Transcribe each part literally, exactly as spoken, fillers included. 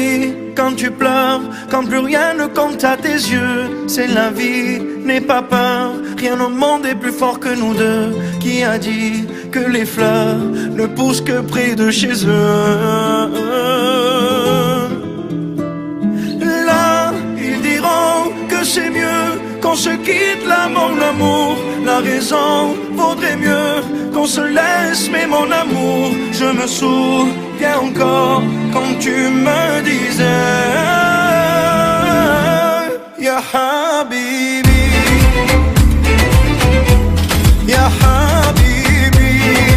dis, quand tu pleures, quand plus rien ne compte à tes yeux, c'est la vie, n'aie pas peur, rien au monde est plus fort que nous deux. Qui a dit que les fleurs ne poussent que près de chez eux? Là, ils diront que c'est mieux qu'on se quitte là, mon amour. La raison vaudrait mieux qu'on se laisse, mais mon amour, je me souviens encore quand tu me disais Ya Habibi, Ya Habibi.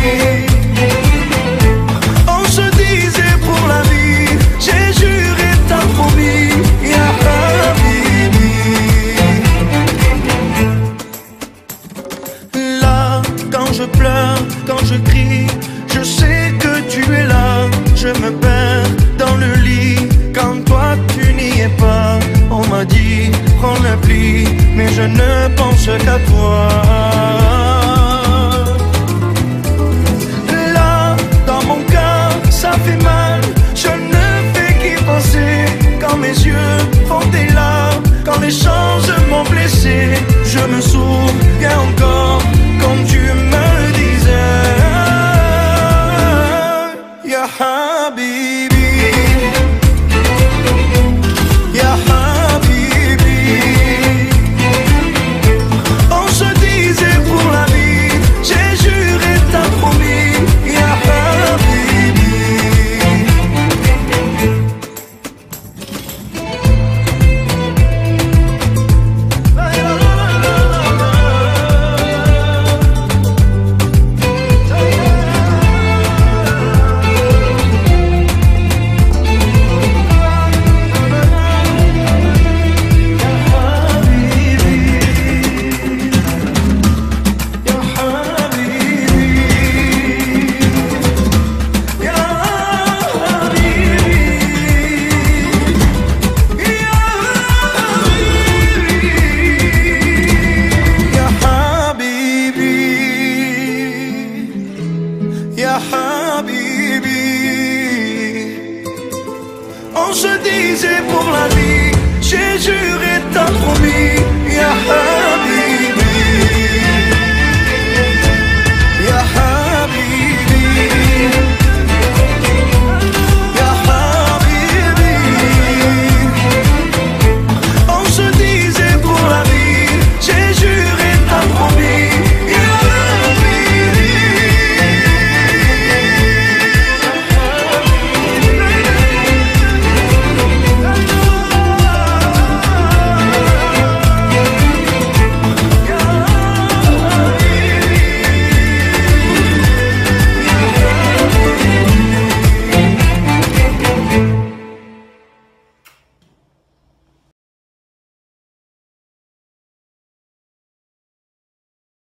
On se disait pour la vie, j'ai juré, t'as promis, Ya Habibi. Là, quand je pleure, quand je crie, je sais que tu es là. Je me perds dans le lit quand toi tu n'y es pas. On m'a dit, prends le pli, mais je ne pense qu'à toi. Là, dans mon cœur, ça fait mal. Je ne fais qu'y penser. Quand mes yeux font des larmes, quand les choses m'ont blessé, je me souviens encore quand tu me disais Ya Habibi, Ya Habibi. On se disait pour la vie, j'ai juré, t'as promis, Ya Habibi. Ya Habibi, on se disait pour la vie, j'ai juré, t'as promis, Ya Habibi.